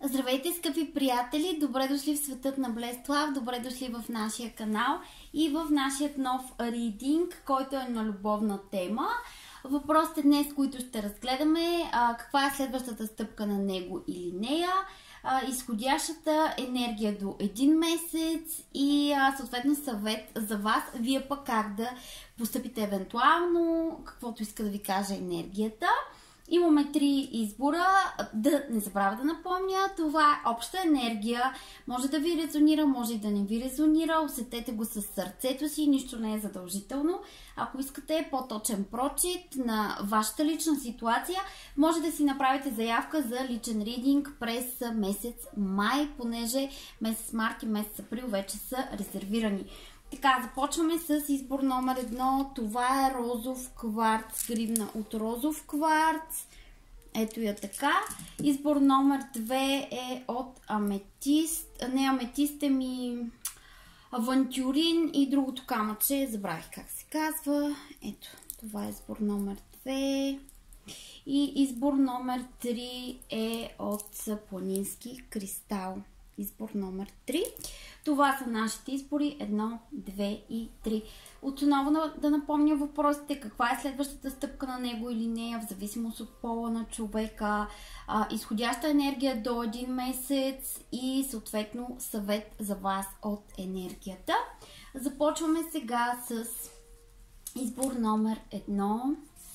Здравейте, скъпи приятели! Добре дошли в светът на Блестлав, добре дошли в нашия канал и в нашия нов ридинг, който е на любовна тема. Въпросите днес, които ще разгледаме, каква е следващата стъпка на него или нея, изходящата енергия до един месец и съответно съвет за вас, вие пък как да постъпите евентуално, каквото иска да ви каже енергията. Имаме 3 избора. Да не забравя да напомня, това е обща енергия. Може да ви резонира, може и да не ви резонира. Усетете го със сърцето си, нищо не е задължително. Ако искате по-точен прочит на вашата лична ситуация, може да си направите заявка за личен ридинг през месец май, понеже месец март и месец април вече са резервирани. Така, започваме с избор номер 1. Това е розов кварц, гривна от розов кварц. Ето я така. Избор номер 2 е от аметист. Не аметист, авантюрин и другото камъче. Забравих как се казва. Ето, това е избор номер 2. И избор номер 3 е от планински кристал. Избор номер 3. Това са нашите избори 1, 2 и 3. Отново да напомня въпросите, каква е следващата стъпка на него или нея, в зависимост от пола на човека, изходяща енергия до един месец и съответно съвет за вас от енергията. Започваме сега с избор номер 1.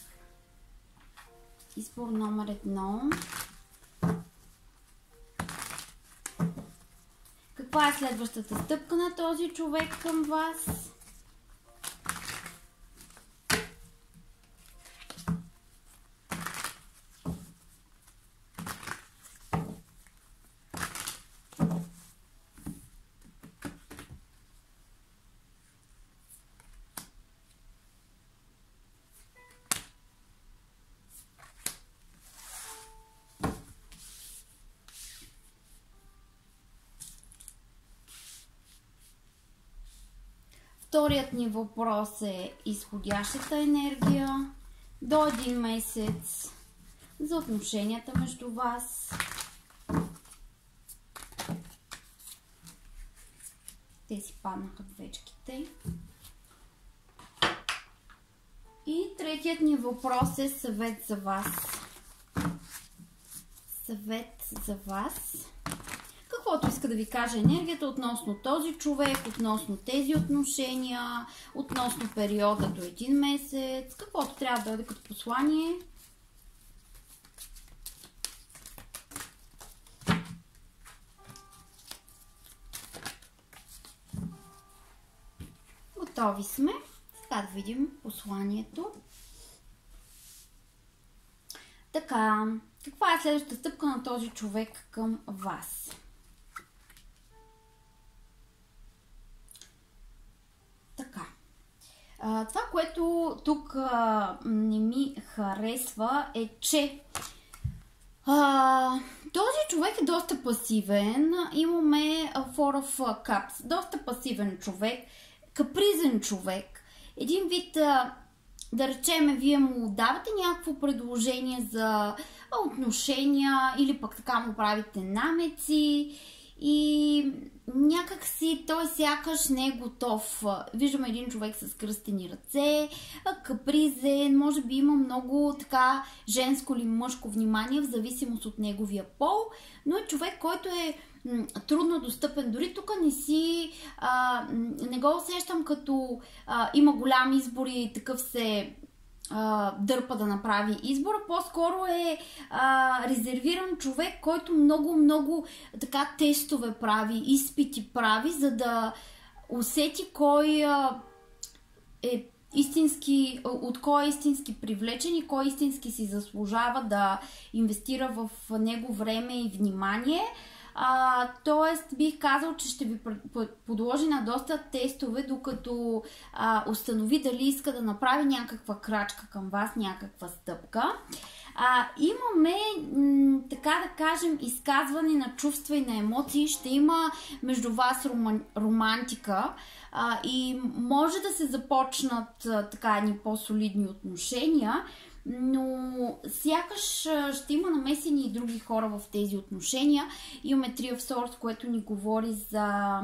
Избор номер 1. Каква е следващата стъпка на този човек към вас? Вторият ни въпрос е изходящата енергия до един месец за отношенията между вас. Те си паднаха двечките. И третият ни въпрос е съвет за вас. Съвет за вас. Каквото иска да ви каже енергията относно този човек, относно тези отношения, относно периода до един месец, каквото трябва да дойде като послание. Готови сме. Сега да видим посланието. Така, каква е следващата стъпка на този човек към вас? Това, което тук не ми харесва е, че този човек е доста пасивен. Имаме Four of Cups. Доста пасивен човек, капризен човек. Един вид, да речеме, вие му давате някакво предложение за отношения или пък така му правите намеци и някак си той сякаш не е готов. Виждаме един човек с кръстени ръце, капризен, може би има много така женско или мъжко внимание в зависимост от неговия пол, но е човек, който е трудно достъпен. Дори тук не го усещам като има голям избор и такъв се дърпа да направи избора. По-скоро е резервиран човек, който много така тестове прави, изпити прави, за да усети кой е истински, от кой е истински привлечен и кой истински си заслужава да инвестира в него време и внимание. Тоест бих казал, че ще ви подложи на доста тестове, докато установи дали иска да направи някаква крачка към вас, някаква стъпка. Имаме, така да кажем, изказване на чувства и на емоции. Ще има между вас романтика и може да се започнат така едни по-солидни отношения, но сякаш ще има намесени и други хора в тези отношения. Имаме Three of Swords, което ни говори за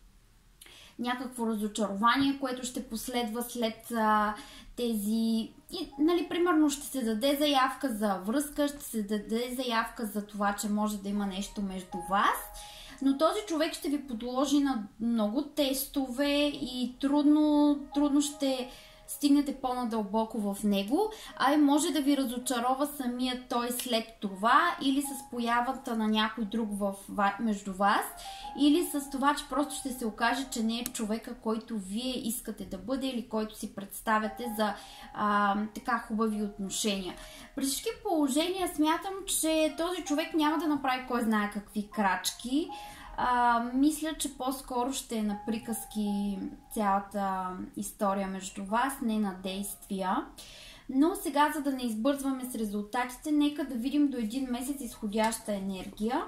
някакво разочарование, което ще последва след тези... нали, примерно ще се даде заявка за връзка, ще се даде заявка за това, че може да има нещо между вас, но този човек ще ви подложи на много тестове и трудно ще стигнете по-надълбоко в него, а и може да ви разочарова самия той след това, или с появата на някой друг между вас, или с това, че просто ще се окаже, че не е човека, който вие искате да бъде или който си представяте за така хубави отношения. При всички положения смятам, че този човек няма да направи кой знае какви крачки. Мисля, че по-скоро ще е на приказки цялата история между вас, не на действия. Но сега, за да не избързваме с резултатите, нека да видим до един месец изходяща енергия.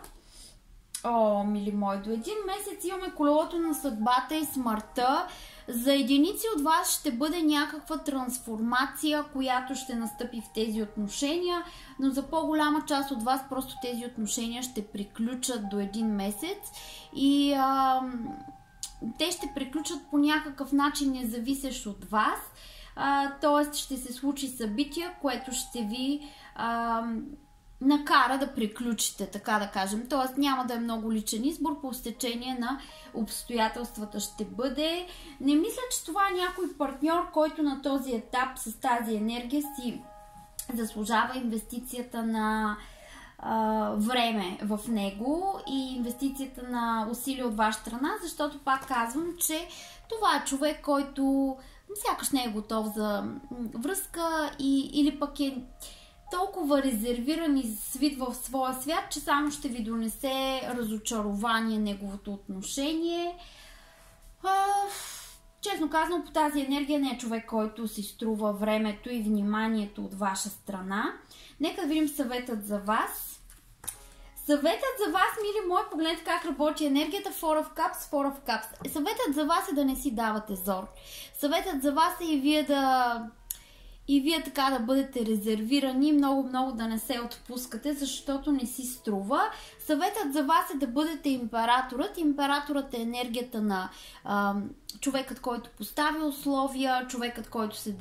О, мили мои, до един месец имаме колелото на съдбата и смъртта. За единици от вас ще бъде някаква трансформация, която ще настъпи в тези отношения, но за по-голяма част от вас просто тези отношения ще приключат до един месец и те ще приключат по някакъв начин независещ от вас, т.е. ще се случи събитие, което ще ви накара да приключите, така да кажем. Тоест няма да е много личен избор, по стечение на обстоятелствата ще бъде. Не мисля, че това е някой партньор, който на този етап с тази енергия си заслужава инвестицията на време в него и инвестицията на усилия от ваша страна, защото пак казвам, че това е човек, който сякаш не е готов за връзка или пък е толкова резервиран и свит в своя свят, че само ще ви донесе разочарование неговото отношение. Честно казано, по тази енергия не е човек, който си струва времето и вниманието от ваша страна. Нека да видим съветът за вас. Съветът за вас, мили мои, погледнете как работи енергията. Four of Cups, Four of Cups. Съветът за вас е да не си давате зор. Съветът за вас е и вие така да бъдете резервирани, много да не се отпускате, защото не си струва. Съветът за вас е да бъдете императорът. Императорът е енергията на човекът, който поставя условия, човекът, който се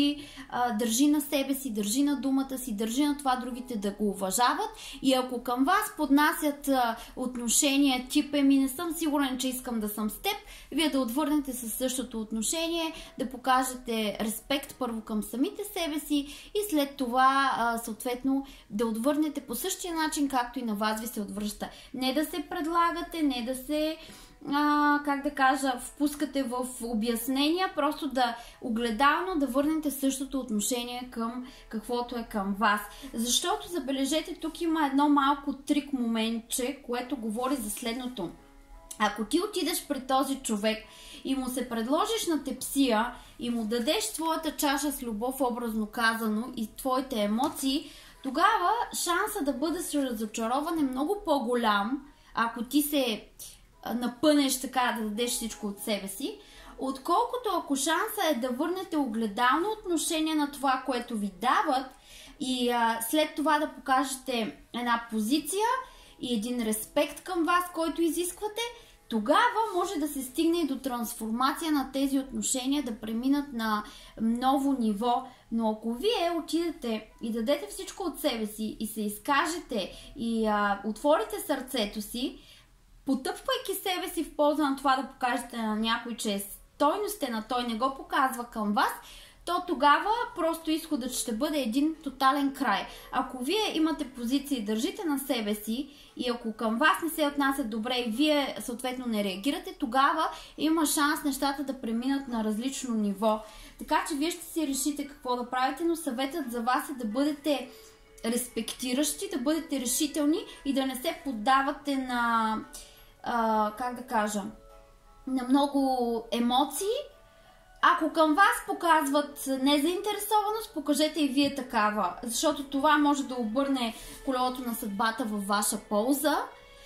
държи на себе си, държи на думата си, държи на това другите да го уважават. И ако към вас поднасят отношение тип не съм сигурен, че искам да съм с теб, вие да отвърнете със същото отношение, да покажете респект първо към самите себе си и след това съответно да отвърнете по същия начин, както и на вас ви се отвръща. Не да се предлагате, не да се как да кажа, впускате в обяснения, просто да огледално да върнете същото отношение към каквото е към вас. Защото, забележете, тук има едно малко трик моментче, което говори за следното. Ако ти отидеш при този човек и му се предложиш на тепсия и му дадеш своята чаша с любов, образно казано, и твоите емоции, тогава шанса да бъдеш разочарован е много по-голям, ако ти се напънеш така да дадеш всичко от себе си, отколкото ако шанса е да върнете огледално отношение на това, което ви дават и след това да покажете една позиция и един респект към вас, който изисквате, тогава може да се стигне и до трансформация на тези отношения, да преминат на ново ниво. Но ако вие отидете и дадете всичко от себе си и се изкажете и отворите сърцето си, потъпвайки себе си в полза на това да покажете на някой, че е стойностен, а той не го показва към вас, то тогава просто изходът ще бъде един тотален край. Ако вие имате позиция и държите на себе си и ако към вас не се отнасят добре и вие съответно не реагирате, тогава има шанс нещата да преминат на различно ниво. Така че вие ще си решите какво да правите, но съветът за вас е да бъдете респектиращи, да бъдете решителни и да не се поддавате на как да кажа, на много емоции. Ако към вас показват незаинтересованост, покажете и вие такава, защото това може да обърне колелото на съдбата във ваша полза.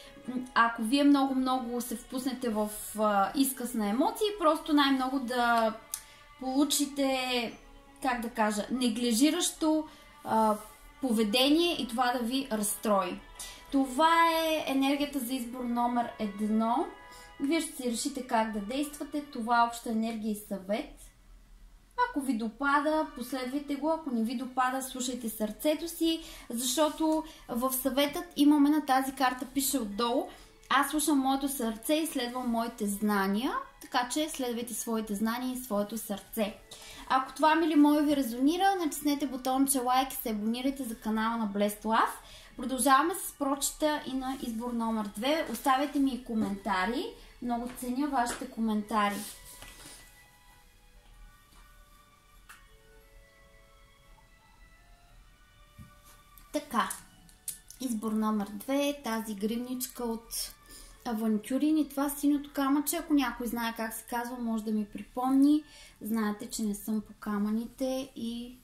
Ако вие много се впуснете в изказ на емоции, просто най-много да получите, как да кажа, неглижиращо поведение и това да ви разстрои. Това е енергията за избор номер 1. Вие ще си решите как да действате. Това е обща енергия и съвет. Ако ви допада, последвайте го. Ако не ви допада, слушайте сърцето си, защото в съветът имаме на тази карта, пише отдолу: аз слушам моето сърце и следвам моите знания, така че следвайте своите знания и своето сърце. Ако това, мили мои, ви резонира, натиснете бутонче лайк и се абонирайте за канала на Blessed Love. Продължаваме с прочита и на избор номер 2. Оставяйте ми и коментари. Много ценя вашите коментари. Така, избор номер 2 е тази гривничка от Авантюрин и това синото камъче. Ако някой знае как се казва, може да ми припомни. Знаете, че не съм по камъните и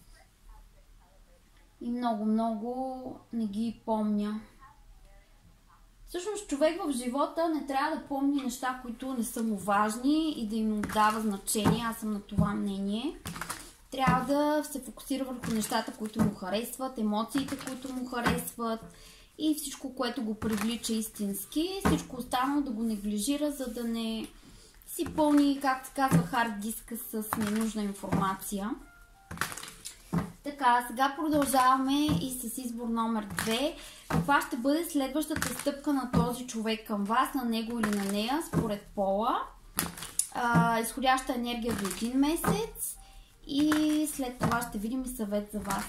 много не ги помня. Всъщност човек в живота не трябва да помни неща, които не са му важни и да им отдава значение. Аз съм на това мнение. Трябва да се фокусира върху нещата, които му харесват, емоциите, които му харесват и всичко, което го привлича истински. Всичко останало да го неглижира, за да не си пълни, както се казва, хард диска с ненужна информация. Така, сега продължаваме и с избор номер 2. Каква ще бъде следващата стъпка на този човек към вас, на него или на нея, според пола? Изходяща енергия до 1 месец и след това ще видим и съвет за вас.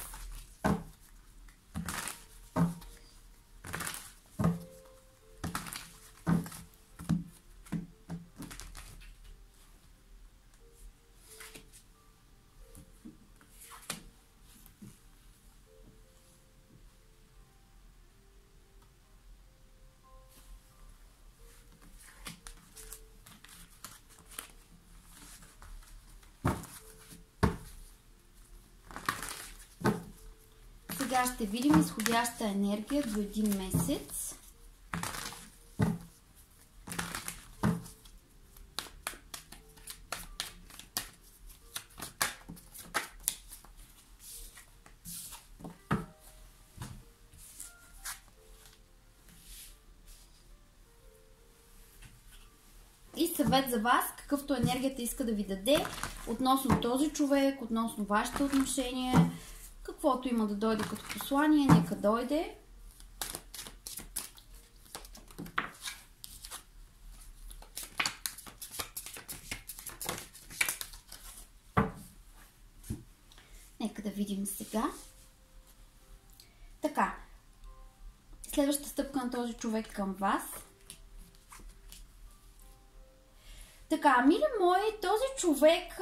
Сега ще видим изходяща енергия до 1 месец. И съвет за вас, какъвто енергията иска да ви даде относно този човек, относно вашите отношения. Каквото има да дойде като послание, нека дойде. Нека да видим сега. Така. Следващата стъпка на този човек към вас. Така, мили мои, този човек...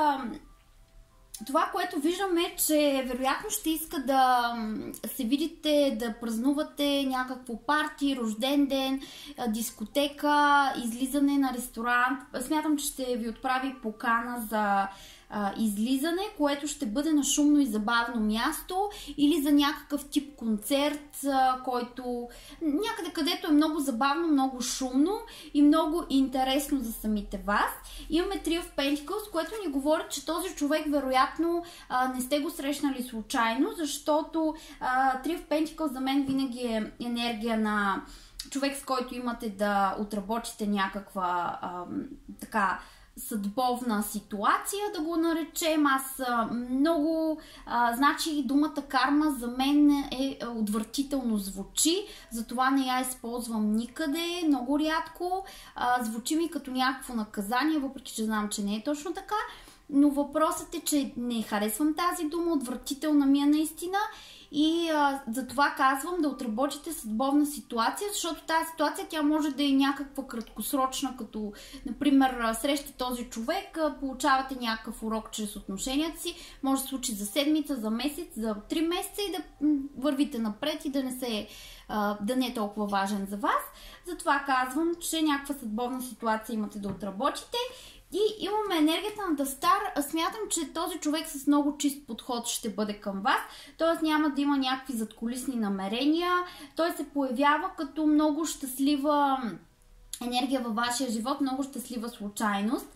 Това, което виждаме, е, че вероятно ще иска да се видите, да празнувате някакво парти, рожден ден, дискотека, излизане на ресторант. Смятам, че ще ви отправи покана за излизане, което ще бъде на шумно и забавно място или за някакъв тип концерт, който някъде където е много забавно, много шумно и много интересно за самите вас. Имаме Three of Pentacles, което ни говори, че този човек вероятно не сте го срещнали случайно, защото Three of Pentacles за мен винаги е енергия на човек, с който имате да отработите някаква така съдбовна ситуация, да го наречем. Аз много... значи думата карма за мен е отвратително звучи, затова не я използвам никъде, много рядко. Звучи ми като някакво наказание, въпреки че знам, че не е точно така. Но въпросът е, че не харесвам тази дума, отвратителна ми е наистина. И затова казвам да отработите съдбовна ситуация, защото тази ситуация тя може да е някаква краткосрочна, като например срещате този човек, получавате някакъв урок чрез отношенията си, може да се случи за седмица, за месец, за 3 месеца и да вървите напред и да не е толкова важен за вас. Затова казвам, че някаква съдбовна ситуация имате да отработите. И имаме енергията на The Star. Смятам, че този човек с много чист подход ще бъде към вас. Т.е. няма да има някакви задкулисни намерения. Той се появява като много щастлива енергия във вашия живот, много щастлива случайност.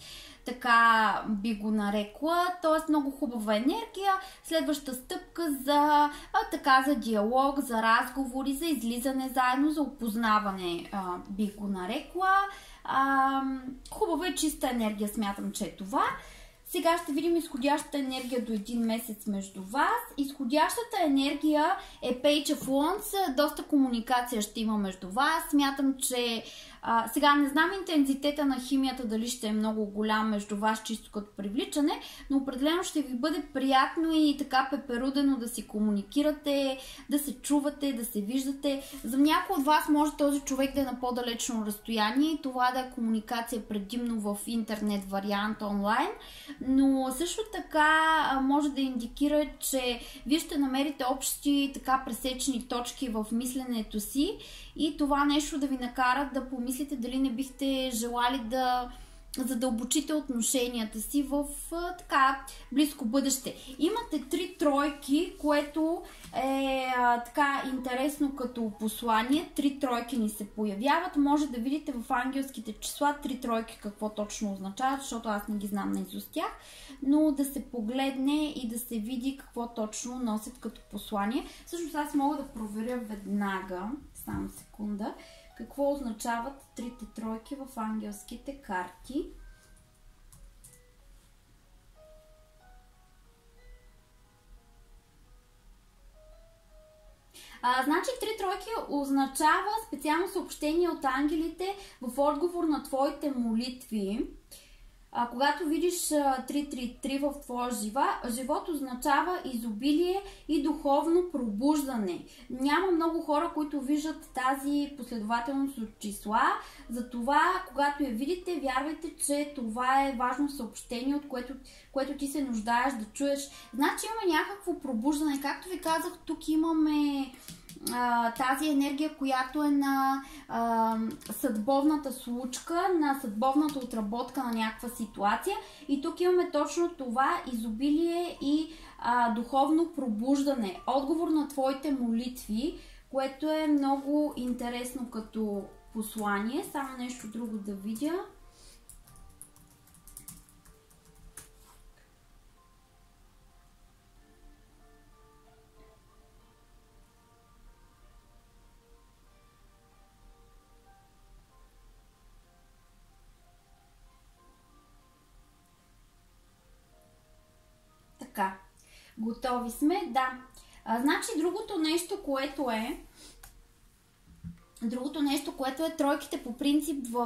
така би го нарекла, т.е. много хубава енергия. Следваща стъпка за, за диалог, за разговори, за излизане заедно, за опознаване би го нарекла. Хубава и чиста енергия, смятам, че е това. Сега ще видим изходящата енергия до един месец между вас. Изходящата енергия е Page of Wands. Доста комуникация ще има между вас. Смятам, че сега не знам интензитета на химията дали ще е много голям между вас, чисто като привличане, но определено ще ви бъде приятно и така пеперудено да си комуникирате, да се чувате, да се виждате. За някой от вас може този човек да е на по-далечно разстояние и това да е комуникация предимно в интернет вариант онлайн, но също така може да индикира, че вие ще намерите общи така пресечни точки в мисленето си и това нещо да ви накара да помислите дали не бихте желали да задълбочите отношенията си в така близко бъдеще. Имате 3 тройки, което е така интересно като послание. 3 тройки ни се появяват. Може да видите в ангелските числа 3 тройки какво точно означават, защото аз не ги знам наизуст тях, но да се погледне и да се види какво точно носят като послание. Всъщност аз мога да проверя веднага, само секунда, какво означават трите тройки в ангелските карти. Значи 3 тройки означава специално съобщение от ангелите в отговор на твоите молитви. Когато видиш 333 в твоя живот, означава изобилие и духовно пробуждане. Няма много хора, които виждат тази последователност от числа. Затова, когато я видите, вярвайте, че това е важно съобщение, от което ти се нуждаеш да чуеш. Значи имаме някакво пробуждане. Както ви казах, тук имаме тази енергия, която е на съдбовната случка, на съдбовната отработка на някаква ситуация. И тук имаме точно това изобилие и духовно пробуждане. Отговор на твоите молитви, което е много интересно като послание. Само нещо друго да видя. Така, готови сме, да. Значи другото нещо, което е тройките по принцип в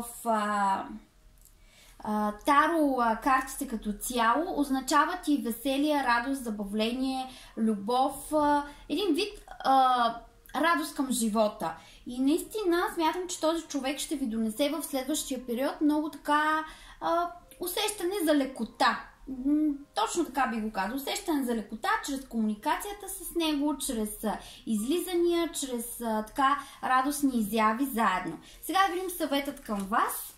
таро картите като цяло, означават и веселие, радост, забавление, любов, един вид радост към живота. И наистина смятам, че този човек ще ви донесе в следващия период много така усещане за лекота. Точно така би го казал. Усещане за лекота чрез комуникацията с него, чрез излизания, чрез така радостни изяви заедно. Сега да видим съветът към вас.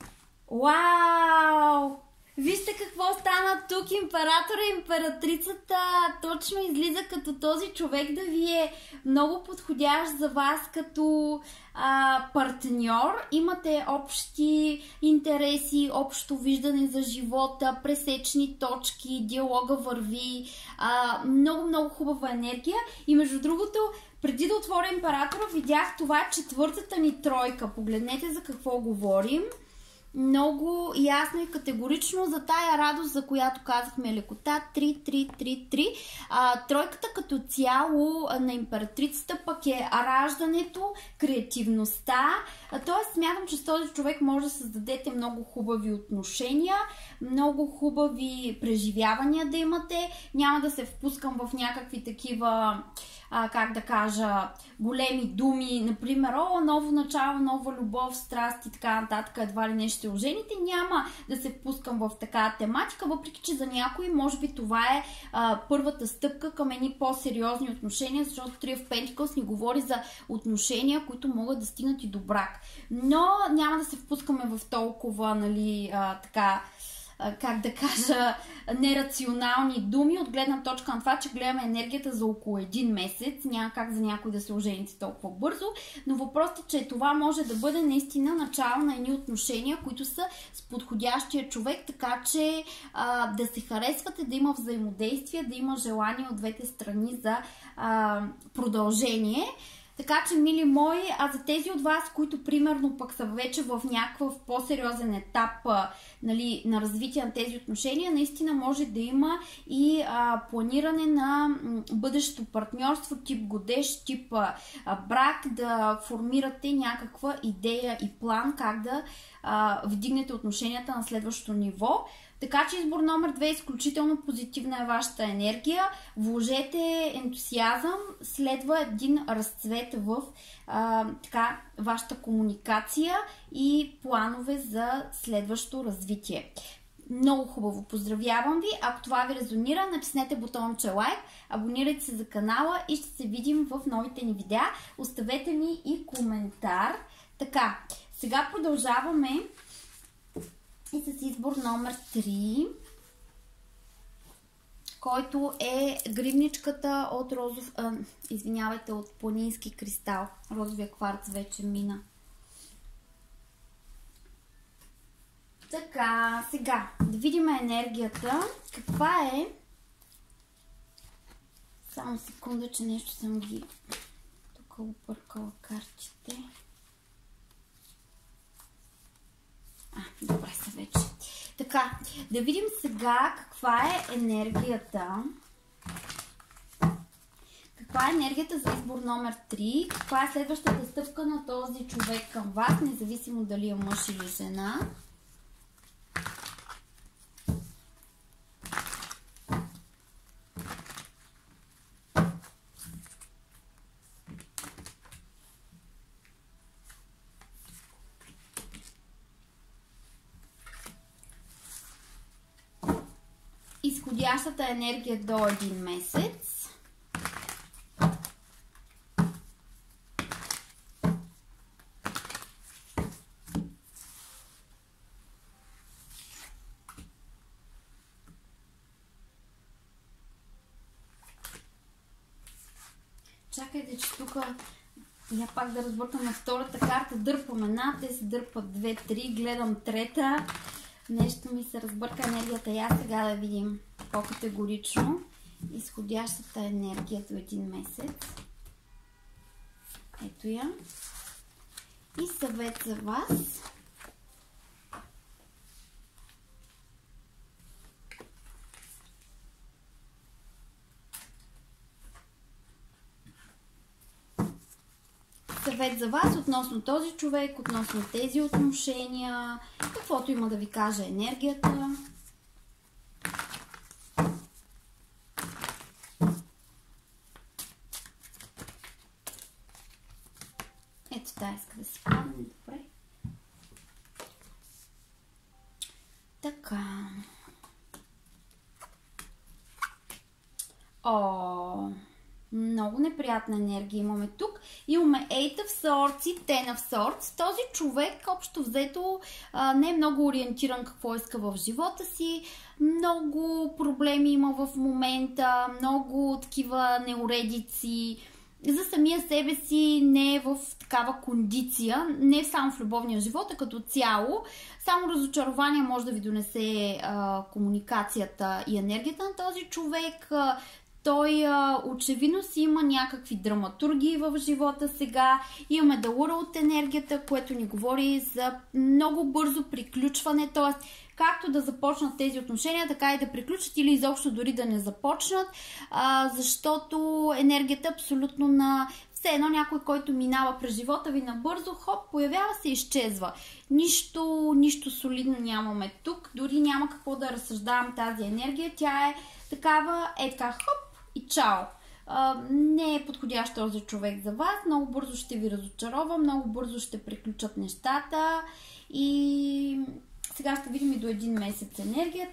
Вау! Вижте какво стана тук. Императора и императрицата точно излиза като този човек да ви е много подходящ за вас като партньор. Имате общи интереси, общо виждане за живота, пресечни точки, диалога върви, много хубава енергия. И между другото, преди да отворя императора, видях това четвъртата ни тройка. Погледнете за какво говорим. Много ясно и категорично за тая радост, за която казахме лекота. 3-3-3-3. Тройката като цяло на императрицата пък е раждането, креативността. Тоест смятам, че с този човек може да създадете много хубави отношения, много хубави преживявания да имате. Няма да се впускам в някакви такива как да кажа, големи думи, например, ново начало, нова любов, страст и така нататък, едва ли не ще ожените. Няма да се впускам в такава тематика, въпреки че за някои може би това е първата стъпка към едни по-сериозни отношения, защото Three of Pentacles ни говори за отношения, които могат да стигнат и до брак. Но няма да се впускаме в толкова, така как да кажа, нерационални думи от гледна точка на това, че гледаме енергията за около един месец. Няма как за някой да се ожените толкова бързо, но въпросът е, че това може да бъде наистина начало на едни отношения, които са с подходящия човек, така че да се харесвате, да има взаимодействие, да има желание от двете страни за продължение. Така че, мили мои, а за тези от вас, които примерно пък са вече в някакъв по-сериозен етап нали, на развитие на тези отношения, наистина може да има и планиране на бъдещо партньорство, тип годеж, тип брак, да формирате някаква идея и план как да вдигнете отношенията на следващото ниво. Така че избор номер 2 изключително позитивна е вашата енергия. Вложете ентусиазъм, следва един разцвет в вашата комуникация и планове за следващо развитие. Много хубаво, поздравявам ви! Ако това ви резонира, натиснете бутонче лайк, абонирайте се за канала и ще се видим в новите ни видеа. Оставете ми и коментар. Така, сега продължаваме и с избор номер 3, който е гривничката от от планински кристал. Розовия кварц вече мина. Така, сега да видим енергията. Каква е? Само секунда, че нещо съм ги тук объркала картите. Добре са вече. Така, да видим сега каква е енергията. Каква е енергията за избор номер 3? Каква е следващата стъпка на този човек към вас, независимо дали е мъж или жена? Изходящата енергия до един месец. Чакайте, че тук я пак да разбъркам на втората карта. Дърпам една, те се дърпат 2-3, гледам трета. Нещо ми се разбърка енергията. Я сега да видим по-категорично изходящата енергия до един месец. Ето я. И съвет за вас. Съвет за вас относно този човек, относно тези отношения, каквото има да ви каже енергията. Ето тази иска да си падне, добре. Така. Много неприятна енергия имаме тук. Имаме Eight of Swords и Ten of Swords. Този човек, общо взето, не е много ориентиран какво иска в живота си. Много проблеми има в момента, много такива неуредици. За самия себе си не е в такава кондиция, не само в любовния живот, а като цяло. Само разочарование може да ви донесе комуникацията и енергията на този човек. Той очевидно си има някакви драматургии в живота сега. Имаме Даура от енергията, което ни говори за много бързо приключване, т.е. както да започнат тези отношения, така и да приключат или изобщо дори да не започнат, защото енергията е абсолютно на все едно някой, който минава през живота ви набързо, хоп, появява се и изчезва. Нищо солидно нямаме тук, дори няма какво да разсъждавам тази енергия, тя е такава, така, хоп и чао. Не е подходящ този човек за вас, много бързо ще ви разочарова, много бързо ще приключат нещата и сега ще видим и до един месец енергията.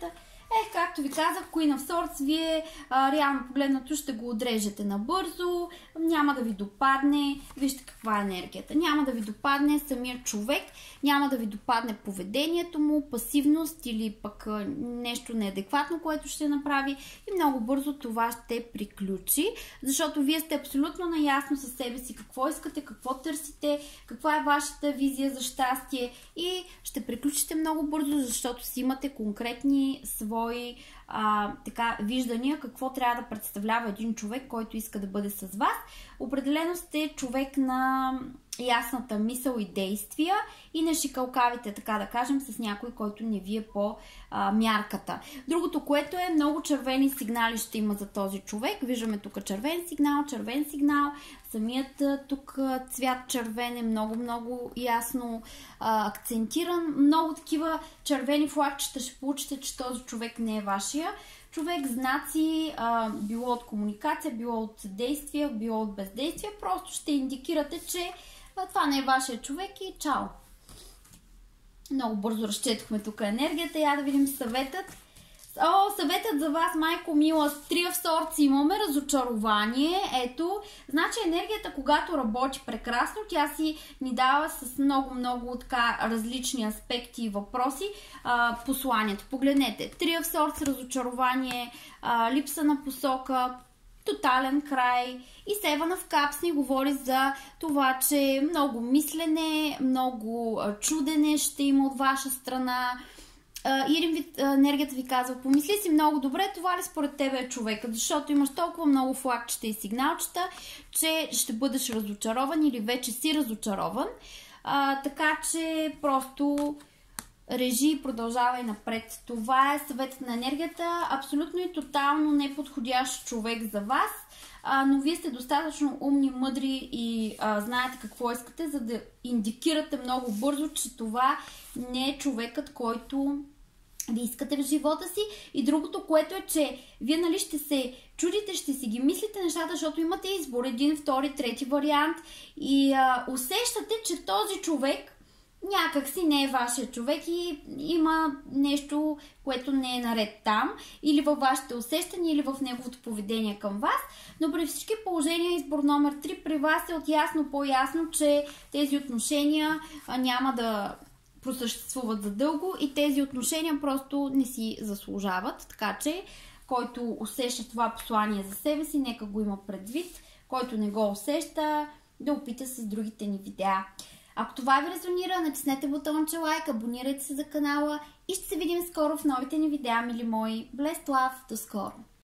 Както ви казах, Queen of Swords, вие реално погледнато ще го отрежете набързо, няма да ви допадне, вижте каква е енергията, няма да ви допадне самия човек, няма да ви допадне поведението му, пасивност или пък нещо неадекватно, което ще направи и много бързо това ще приключи, защото вие сте абсолютно наясно със себе си какво искате, какво търсите, каква е вашата визия за щастие и ще приключите много бързо, защото си имате конкретни свои виждания какво трябва да представлява един човек, който иска да бъде с вас. Определено сте човек на ясната мисъл и действия и не шикалкавите, така да кажем, с някой, който не ви е по мярката. Другото, което е, много червени сигнали ще има за този човек. Виждаме тук червен сигнал, самият тук цвят червен е много ясно акцентиран. Много такива червени флагчета ще получите, че този човек не е вашия човек. Знаци, било от комуникация, било от действия, било от бездействие. Просто ще индикирате, че това не е вашия човек и чао! Много бързо разчетохме тук енергията. Я да видим съветът. Съветът за вас, майко мила, с Three of Swords имаме разочарование. Ето, значи енергията, когато работи прекрасно, тя си ни дава с много така различни аспекти и въпроси посланието. Погледнете, Three of Swords, разочарование, липса на посока, тотален край и Seven of Cups ни говори за това, че много мислене, много чудене ще има от ваша страна. Или енергията ви казва, помисли си много добре, това ли според тебе е човекът, защото имаш толкова много флагчета и сигналчета, че ще бъдеш разочарован или вече си разочарован. Така че просто режи и продължавай напред. Това е съветът на енергията. Абсолютно и тотално неподходящ човек за вас, но вие сте достатъчно умни, мъдри и знаете какво искате, за да индикирате много бързо, че това не е човекът, който ви искате в живота си. И другото, което е, че вие ще се чудите, ще си ги мислите нещата, защото имате избор, един, втори, трети вариант и усещате, че този човек някак си не е вашия човек и има нещо, което не е наред там, или във вашите усещания, или в неговото поведение към вас. Но при всички положения избор номер 3 при вас е от ясно по-ясно, че тези отношения няма да просъществуват задълго и тези отношения просто не си заслужават. Така че, който усеща това послание за себе си, нека го има предвид. Който не го усеща, да опита с другите ни видеа. Ако това ви резонира, натиснете бутонче лайк, абонирайте се за канала и ще се видим скоро в новите ни видеа, мили мои. Blessed love, до скоро!